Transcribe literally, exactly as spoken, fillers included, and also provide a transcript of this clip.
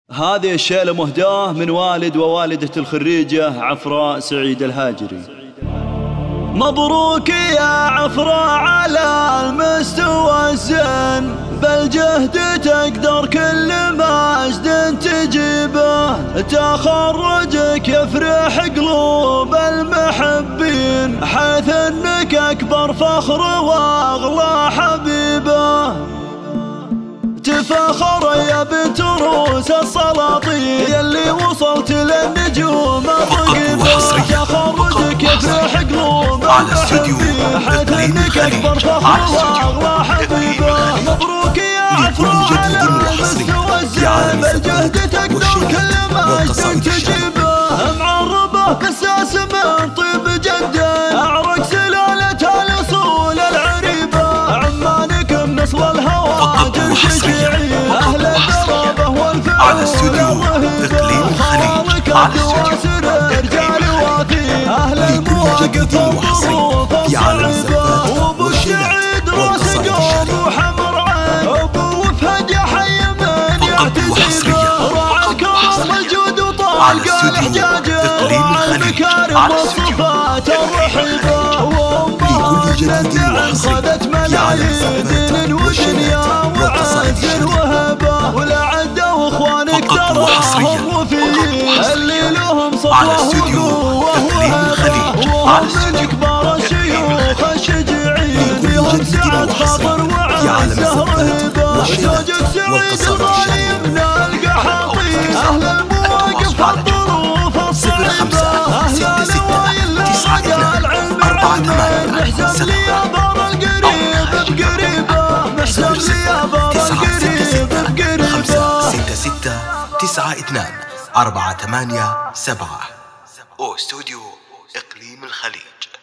هذه الشيلة مهداة من والد ووالدة الخريجة عفراء سعيد الهاجري. مبروك يا عفراء على المستوى الزين، بالجهد تقدر كل مجد تجيبه، تخرجك يفرح قلوب المحبين، حيث انك اكبر فخر واغلى حبيبه. تفاخر يا بنت روس السلاطين يلي وصلت للنجوم الرقيبة، تخرجك يفرح قلوب المحبين، حيث انك اكبر فخر واغلى حبيبه. مبروك يا عفراء على المستوى الزين، بالجهد تقدر كل مجد تجيبه، معربه بساس من طيب جده، اعرق سلالة الاصول العريبه، عمانكم نصل الهوى شجيعين، اهل الدرابه والفعل والرهيبه، خوالك الدواسر رجال واثين، اهل المواقف والظروف الصعيبه، وابو السعيد راس قوم وحمر عين، ابو وفهد حي من يعتزيبه، راعى الكرم والجود وطالق الحجاجه، راعى المكارم والصفات الرحيبه، وامه الدعم خذت ملايين دين ودنيا وعز وهبه، ولا عده واخوانك تراهم وفيين، اللي لهم صفوه وهبه، وهم من كبار الشيوخ الشجيعين، فيهم سعة خاطر وعزه رهيبه، زوجك سعيد الغالي من القحاطين، اهل المواقف الظروف الصعيبه، اهل نوايل لاقى العلم علمين، محزن لي يا بار القريب بقريبه، محزن لي يا بار القريب بقريبه. ستة ستة تسعة اثنان أربعة ثمانية سبعة. أو استوديو إقليم الخليج.